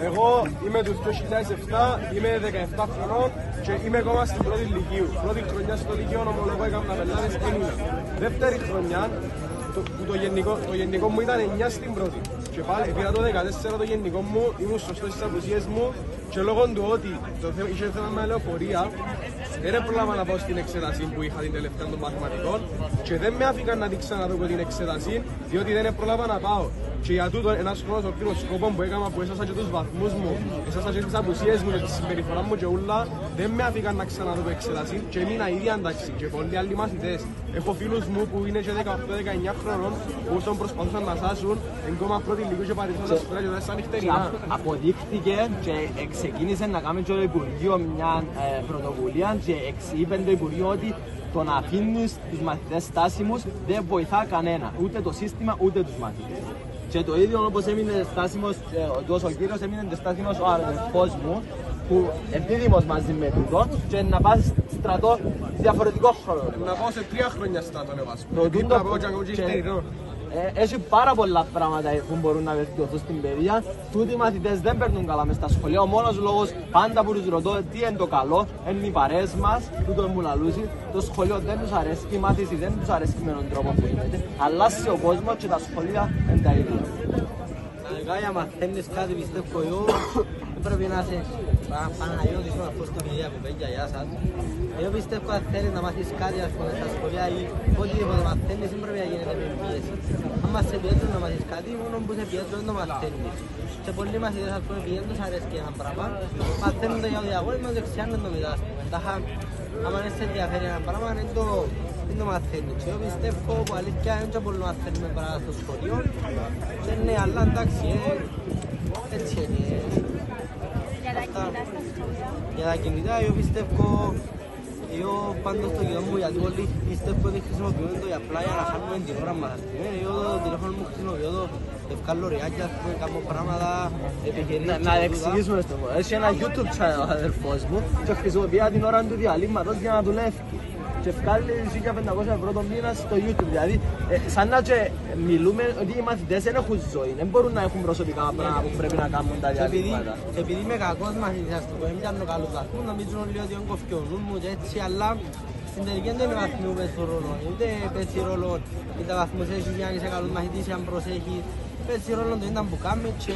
Εγώ είμαι του 2007, είμαι 17 χρονών και είμαι ακόμα στην πρώτη λυκείου. Πρώτη χρονιά στο λυκείο ομολογώ έκανα πελάτες, έμεινα. Δεύτερη χρονιά, το γενικό μου ήταν 9 στην πρώτη. Και πάλι πήρα το 14 το γενικό μου, ήμουν σωστός στις απουσίες μου και λόγω του ότι είχε θέμα με λεωφορεία, δεν πρόλαβα να πάω στην εξέταση που είχα την τελευταία των μαθηματικών και δεν με άφηκαν να την ξαναδώ την εξέταση, διότι δεν πρόλαβα να πάω. Και για τούτο ένας χρόνος ολόκληρος σκόπο που έκανα που έσασα και τους βαθμούς μου, έσασα και τις απουσίες μου και τη συμπεριφορά μου και ούλα, δεν με άφηκαν να ξαναδώ την εξέταση και έμεινα ήδη αντάξει και πολλοί άλλοι μαθητές. Έχω φίλους μου που είναι και 18-19 χρόνων που όσον προσπαθούσαν να σάσουν, ακόμα πρώτη λίγο και παρελθόν τα σχολεία και τώρα σαν νυχτερινά. Αποδείχθηκε και ξεκίνησε να κάνει και το Υπουργείο μια πρωτοβουλία και είπε το Υπουργείο ότι το να αφήνεις τους μαθητές στάσιμους δεν βοηθά κανένα, ούτε το σύστημα ούτε τους μαθητές. Και το ίδιο όπως έμεινε στάσιμος, ο κύριος έμεινε στάσιμος ο αδερφός μου που επίδημος μαζί με τούτο και να πας στρατό διαφορετικό χρόνο. Να πάω σε 3 χρόνια στρατό εγώ. Έχει πάρα πολλά πράγματα που μπορούν να βελτιωθούν στην παιδεία. Τούτοι οι μαθητές δεν παίρνουν καλά μες στα σχολεία. Ο μόνος λόγος πάντα που τους ρωτώ τι είναι το καλό, είναι οι παρέες μας, τούτο μου λαλούσει. Το σχολείο δεν τους αρέσει, η μάθηση δεν τους αρέσει με τον τρόπο που γίνεται. Αλλάζει ο κόσμος και τα σχολεία είναι τα ίδια. Γενικά για μαθαίνεις κάτι πιστεύω εγώ, πρέπει να είσαι Παναγιώτης με αυτό στην ίδια κουβέντα, γεια σας. Εγώ πιστεύω αν θέλεις να μάθεις κάτι ας πούμε στα σχολεία ή οτιδήποτε μαθαίνεις δεν πρέπει να γίνεται με πίεση. Αν σε πιέζουν να μάθεις κάτι, μόνο που σε πιέζουν δεν το μαθαίνεις. Και πολλοί μαθητές ας πούμε πιέζουν τους αρέσκει ένα πράγμα, μαθαίνουν το για το διαγώνισμα και ξιάνουν το μετά. Τάχα, άμα δεν σε ενδιαφέρει ένα πράγμα, δεν το μαθαίνεις. Εγώ πιστεύω που αλήθεια δεν μπορούμε να μαθαίνουμε πράγματα στο σχολείο. Και ναι, αλλά εντάξει, έτσι είναι. Για τα κινητά, εγώ πιστεύω, εγώ πάντως το κοινό μου γιατί όλοι πιστεύω ότι χρησιμοποιούμε το απλά για να χάνουμε την ώρα μας. Εγώ το τηλέφωνο μου χρησιμοποιώ το ευκάλλω ριάκια, κάνω πράγματα επιχειρήσεις. Να εξηγήσουμε στο κόσμο. Έχει ένα YouTube channel ο αδερφός μου και χρησιμοποιεί την ώρα του διαλύματος για να δουλεύει. Και βγάλει 1.500 ευρώ το μήνα στο YouTube. Δηλαδή, σαν να και μιλούμε ότι οι μαθητές δεν έχουν ζωή, δεν μπορούν να έχουν προσωπικά πράγματα που πρέπει να κάνουν τα διαλύματα. Επειδή είμαι κακός μαθητής, ας το πω, δεν πιάνω καλούς βαθμούς, νομίζουν όλοι ότι είναι κοφκιονούν μου και έτσι, αλλά στην τελική δεν είναι βαθμού που παίζει ρόλο. Ούτε παίζει ρόλο ότι τα βαθμούς έχεις για να είσαι καλός μαθητής ή αν προσέχεις. Παίζει ρόλο το ήταν που κάνει και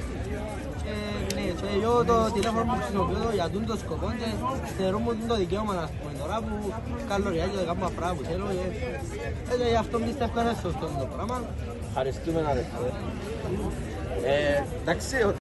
εγώ το τηλέφωνο μου χρησιμοποιώ για τον σκοπό και θεωρώ μου το δικαίωμα να πούμε τώρα που καλωριά και κάνω πράγματα που θέλω και γι' αυτό πιστεύω είναι σωστό το πράγμα. Ευχαριστούμε να δεχτούμε. Εντάξει,